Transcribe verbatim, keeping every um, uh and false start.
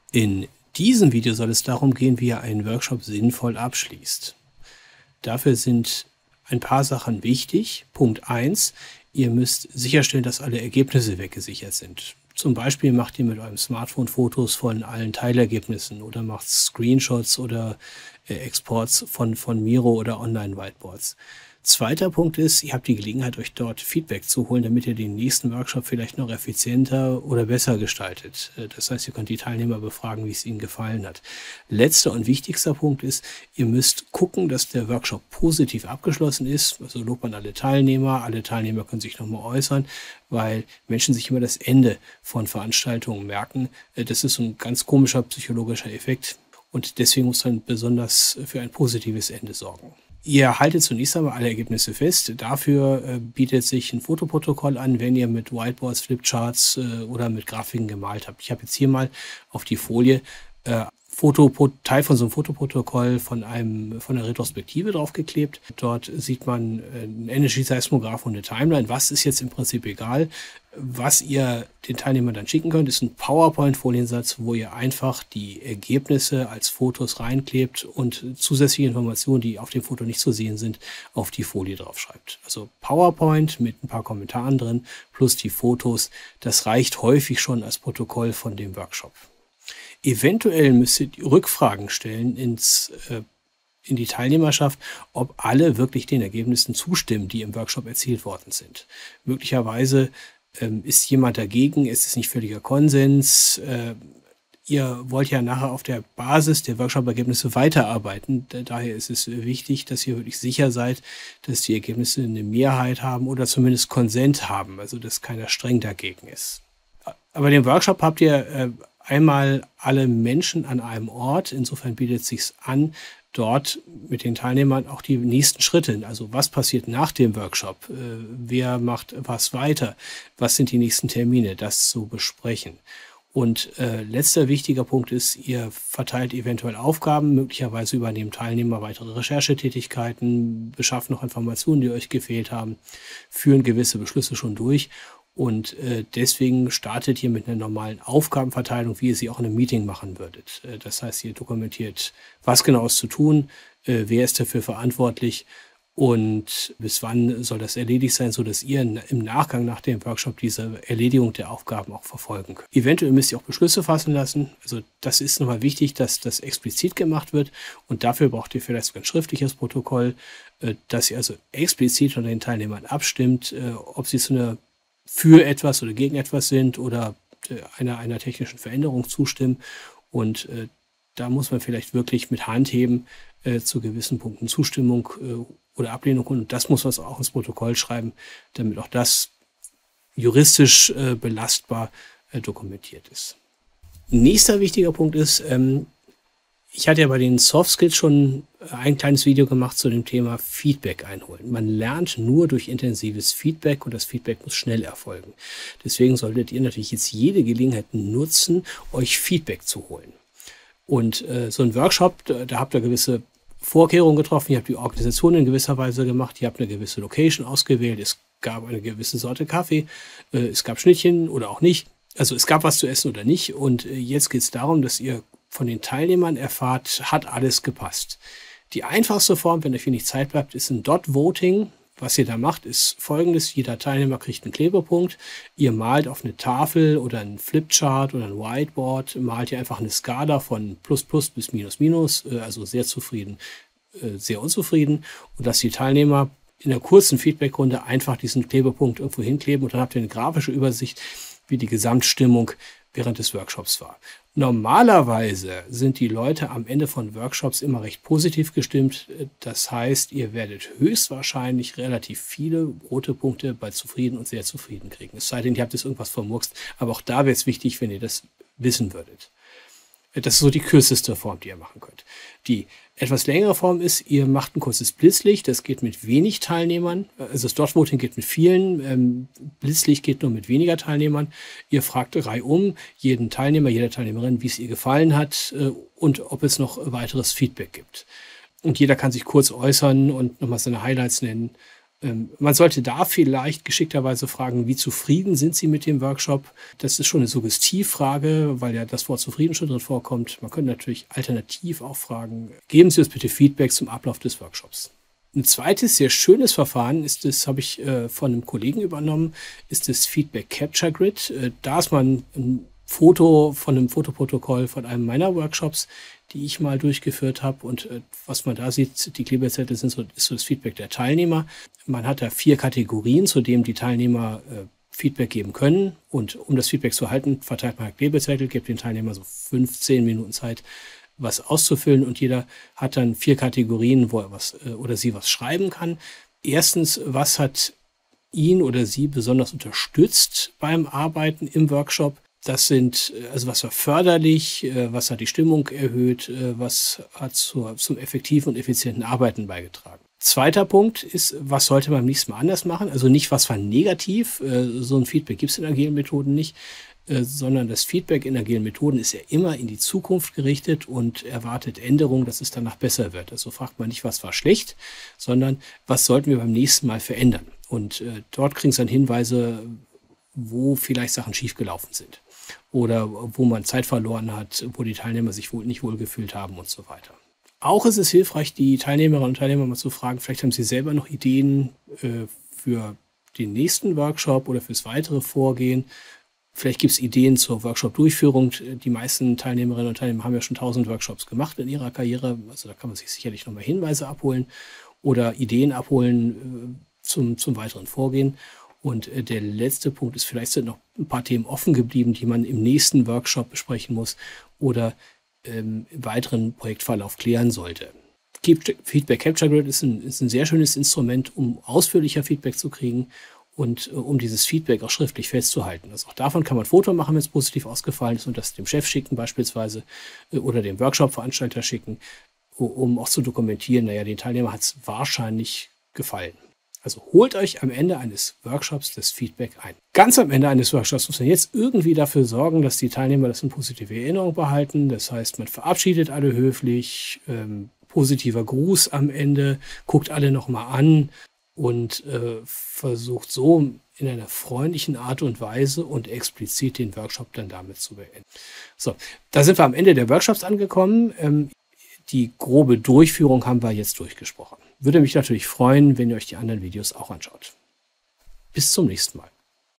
In diesem Video soll es darum gehen, wie ihr einen Workshop sinnvoll abschließt. Dafür sind ein paar Sachen wichtig. Punkt eins: Ihr müsst sicherstellen, dass alle Ergebnisse weggesichert sind. Zum Beispiel macht ihr mit eurem Smartphone Fotos von allen Teilergebnissen oder macht Screenshots oder äh, Exports von, von Miro oder Online-Whiteboards. Zweiter Punkt ist, ihr habt die Gelegenheit, euch dort Feedback zu holen, damit ihr den nächsten Workshop vielleicht noch effizienter oder besser gestaltet. Das heißt, ihr könnt die Teilnehmer befragen, wie es ihnen gefallen hat. Letzter und wichtigster Punkt ist, ihr müsst gucken, dass der Workshop positiv abgeschlossen ist. Also lobt man alle Teilnehmer, alle Teilnehmer können sich nochmal äußern, weil Menschen sich immer das Ende von Veranstaltungen merken. Das ist so ein ganz komischer psychologischer Effekt und deswegen muss man besonders für ein positives Ende sorgen. Ihr haltet zunächst einmal alle Ergebnisse fest. Dafür äh, bietet sich ein Fotoprotokoll an, wenn ihr mit Whiteboards, Flipcharts äh, oder mit Grafiken gemalt habt. Ich habe jetzt hier mal auf die Folie äh, Foto, Teil von so einem Fotoprotokoll von einem von einer Retrospektive draufgeklebt. Dort sieht man einen Energy-Seismograph und eine Timeline. Was ist jetzt im Prinzip egal? Was ihr den Teilnehmern dann schicken könnt, ist ein PowerPoint-Foliensatz, wo ihr einfach die Ergebnisse als Fotos reinklebt und zusätzliche Informationen, die auf dem Foto nicht zu sehen sind, auf die Folie draufschreibt. Also PowerPoint mit ein paar Kommentaren drin plus die Fotos. Das reicht häufig schon als Protokoll von dem Workshop. Eventuell müsst ihr Rückfragen stellen ins, äh, in die Teilnehmerschaft, ob alle wirklich den Ergebnissen zustimmen, die im Workshop erzielt worden sind. Möglicherweise ähm, ist jemand dagegen, ist es nicht völliger Konsens. Äh, ihr wollt ja nachher auf der Basis der Workshop-Ergebnisse weiterarbeiten. Daher ist es wichtig, dass ihr wirklich sicher seid, dass die Ergebnisse eine Mehrheit haben oder zumindest Konsent haben, also dass keiner streng dagegen ist. Aber den Workshop habt ihr äh, einmal alle Menschen an einem Ort. Insofern bietet es sich an, dort mit den Teilnehmern auch die nächsten Schritte, also was passiert nach dem Workshop, äh, wer macht was weiter, was sind die nächsten Termine, das zu besprechen. Und äh, letzter wichtiger Punkt ist, ihr verteilt eventuell Aufgaben, möglicherweise übernehmen Teilnehmer weitere Recherchetätigkeiten, beschaffen noch Informationen, die euch gefehlt haben, führen gewisse Beschlüsse schon durch. Und äh, deswegen startet ihr mit einer normalen Aufgabenverteilung, wie ihr sie auch in einem Meeting machen würdet. Äh, das heißt, ihr dokumentiert, was genau ist zu tun, äh, wer ist dafür verantwortlich und bis wann soll das erledigt sein, sodass ihr im Nachgang nach dem Workshop diese Erledigung der Aufgaben auch verfolgen könnt. Eventuell müsst ihr auch Beschlüsse fassen lassen. Also das ist nochmal wichtig, dass das explizit gemacht wird und dafür braucht ihr vielleicht sogar ein schriftliches Protokoll, äh, dass ihr also explizit unter den Teilnehmern abstimmt, äh, ob sie zu einer für etwas oder gegen etwas sind oder einer, einer technischen Veränderung zustimmen. Und äh, da muss man vielleicht wirklich mit Hand heben äh, zu gewissen Punkten Zustimmung äh, oder Ablehnung. Und das muss man auch ins Protokoll schreiben, damit auch das juristisch äh, belastbar äh, dokumentiert ist. Nächster wichtiger Punkt ist, ähm, ich hatte ja bei den Soft Skills schon ein kleines Video gemacht zu dem Thema Feedback einholen. Man lernt nur durch intensives Feedback und das Feedback muss schnell erfolgen. Deswegen solltet ihr natürlich jetzt jede Gelegenheit nutzen, euch Feedback zu holen. Und äh, so ein Workshop, da, da habt ihr gewisse Vorkehrungen getroffen, ihr habt die Organisation in gewisser Weise gemacht, ihr habt eine gewisse Location ausgewählt, es gab eine gewisse Sorte Kaffee, äh, es gab Schnittchen oder auch nicht. Also es gab was zu essen oder nicht. Und äh, jetzt geht es darum, dass ihr von den Teilnehmern erfahrt, hat alles gepasst. Die einfachste Form, wenn dafür nicht Zeit bleibt, ist ein Dot Voting. Was ihr da macht, ist folgendes. Jeder Teilnehmer kriegt einen Klebepunkt. Ihr malt auf eine Tafel oder ein Flipchart oder ein Whiteboard, malt ihr einfach eine Skala von Plus Plus bis Minus Minus, also sehr zufrieden, sehr unzufrieden. Und dass die Teilnehmer in einer kurzen Feedbackrunde einfach diesen Klebepunkt irgendwo hinkleben und dann habt ihr eine grafische Übersicht, wie die Gesamtstimmung während des Workshops war. Normalerweise sind die Leute am Ende von Workshops immer recht positiv gestimmt. Das heißt, ihr werdet höchstwahrscheinlich relativ viele rote Punkte bei zufrieden und sehr zufrieden kriegen. Es sei denn, ihr habt jetzt irgendwas vermurkst. Aber auch da wäre es wichtig, wenn ihr das wissen würdet. Das ist so die kürzeste Form, die ihr machen könnt. Die etwas längere Form ist, ihr macht ein kurzes Blitzlicht. Das geht mit wenig Teilnehmern. Also das Dot Voting geht mit vielen. Ähm, Blitzlicht geht nur mit weniger Teilnehmern. Ihr fragt reihum jeden Teilnehmer, jede Teilnehmerin, wie es ihr gefallen hat äh, und ob es noch weiteres Feedback gibt. Und jeder kann sich kurz äußern und nochmal seine Highlights nennen. Ähm, man sollte da vielleicht geschickterweise fragen, wie zufrieden sind Sie mit dem Workshop? Das ist schon eine Suggestivfrage, weil ja das Wort zufrieden schon drin vorkommt. Man könnte natürlich alternativ auch fragen, geben Sie uns bitte Feedback zum Ablauf des Workshops. Ein zweites sehr schönes Verfahren ist das, habe ich äh, von einem Kollegen übernommen, ist das Feedback Capture Grid. Äh, da ist man ein Foto von einem Fotoprotokoll von einem meiner Workshops, die ich mal durchgeführt habe. Und äh, was man da sieht, die Klebezettel sind so, ist so das Feedback der Teilnehmer. Man hat da vier Kategorien, zu denen die Teilnehmer äh, Feedback geben können. Und um das Feedback zu erhalten, verteilt man Klebezettel, gibt den Teilnehmern so fünfzehn Minuten Zeit, was auszufüllen. Und jeder hat dann vier Kategorien, wo er was äh, oder sie was schreiben kann. Erstens, was hat ihn oder sie besonders unterstützt beim Arbeiten im Workshop? Das sind, also was war förderlich, was hat die Stimmung erhöht, was hat zur, zum effektiven und effizienten Arbeiten beigetragen. Zweiter Punkt ist, was sollte man beim nächsten Mal anders machen? Also nicht, was war negativ, so ein Feedback gibt es in agilen Methoden nicht, sondern das Feedback in agilen Methoden ist ja immer in die Zukunft gerichtet und erwartet Änderungen, dass es danach besser wird. Also fragt man nicht, was war schlecht, sondern was sollten wir beim nächsten Mal verändern? Und dort kriegen Sie dann Hinweise, wo vielleicht Sachen schiefgelaufen sind oder wo man Zeit verloren hat, wo die Teilnehmer sich wohl nicht wohlgefühlt haben und so weiter. Auch ist es hilfreich, die Teilnehmerinnen und Teilnehmer mal zu fragen, vielleicht haben sie selber noch Ideen äh, für den nächsten Workshop oder fürs weitere Vorgehen. Vielleicht gibt es Ideen zur Workshop-Durchführung. Die meisten Teilnehmerinnen und Teilnehmer haben ja schon tausend Workshops gemacht in ihrer Karriere. Also da kann man sich sicherlich nochmal Hinweise abholen oder Ideen abholen äh, zum, zum weiteren Vorgehen. Und der letzte Punkt ist, vielleicht sind noch ein paar Themen offen geblieben, die man im nächsten Workshop besprechen muss oder ähm, im weiteren Projektverlauf klären sollte. Feedback Capture Grid ist ein, ist ein sehr schönes Instrument, um ausführlicher Feedback zu kriegen und äh, um dieses Feedback auch schriftlich festzuhalten. Also auch davon kann man ein Foto machen, wenn es positiv ausgefallen ist und das dem Chef schicken beispielsweise äh, oder dem Workshop-Veranstalter schicken, um auch zu dokumentieren, naja, den Teilnehmer hat es wahrscheinlich gefallen. Also holt euch am Ende eines Workshops das Feedback ein. Ganz am Ende eines Workshops muss man jetzt irgendwie dafür sorgen, dass die Teilnehmer das in positive Erinnerung behalten. Das heißt, man verabschiedet alle höflich, ähm, positiver Gruß am Ende, guckt alle nochmal an und äh, versucht so in einer freundlichen Art und Weise und explizit den Workshop dann damit zu beenden. So, da sind wir am Ende der Workshops angekommen. Ähm, die grobe Durchführung haben wir jetzt durchgesprochen. Würde mich natürlich freuen, wenn ihr euch die anderen Videos auch anschaut. Bis zum nächsten Mal.